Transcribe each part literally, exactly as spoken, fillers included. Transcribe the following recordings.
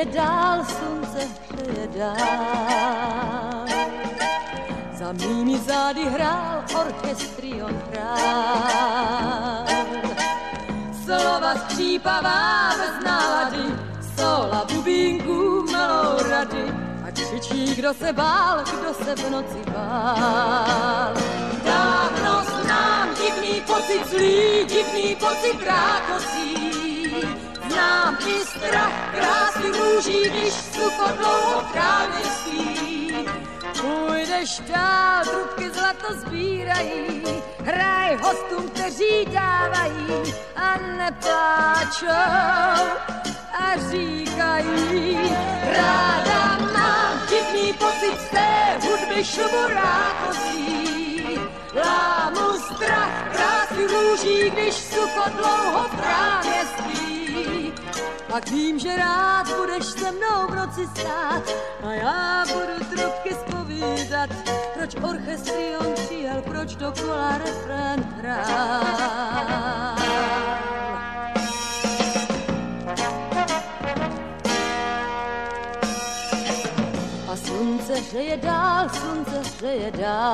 hřeje dál, slunce hřeje dál. Za mými zády hrál orchestrion hrál. Slova skřípavá bez nálady, sola bubínku melou rady a křičí, kdo se bál, kdo se v noci bál. Dávno znám divný pocit zlý, divný pocit rákosí. Znám i strach krásy růží, když sucho dlouho krávě spí. Půjdeš dál, trubky zlato sbírají, hraj hostům, kteří dávají a nepláčou a říkají. Ráda mám divný pocit z té hudby šumu rákosí. Lámu strach krásy růží, když sucho dlouho právě spí. Pak vím, že rád budeš se mnou v noci stát a já budu trubky zpovídat, proč orchestrion přijel, proč dokola refrén hrál. A slunce hřeje dál, slunce hřeje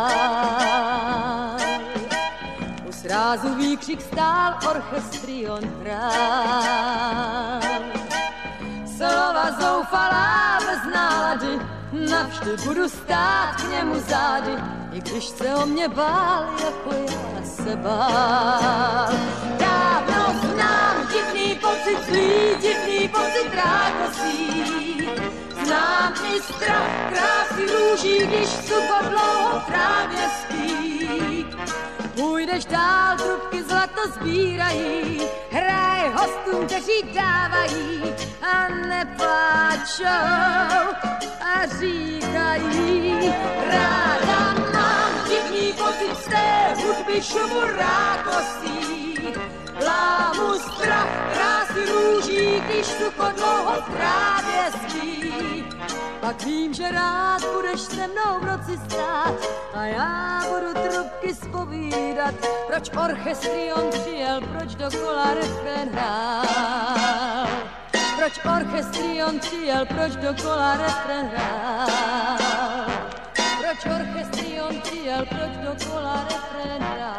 dál. U srázu výkřik stál, orchestrion hrál. Slova zoufalá bez nálady, navždy budu stát k němu zády, i když se o mě bál, jako já se bál. Dávno znám divný pocit zlý, divný pocit rákosí. Znám i strach krásy růží, když sucho dlouho právě spí. Půjdeš dál, trubky zlato sbírají, hraj hostům, kteří dávají a nepláčou a říkají. Ráda mám divný pocit z té hudby šumu rákosí. Lámu strach krásy růží, když sucho dlouho právě spí. Pak vím, že rád budeš se mnou v noci stát a já budu trubky zpovídat, proč orchestrion přijel, proč dokola refrén hrál. Proč orchestrion přijel, proč dokola refrén hrál. Proč orchestrion přijel, proč dokola refrén hrál.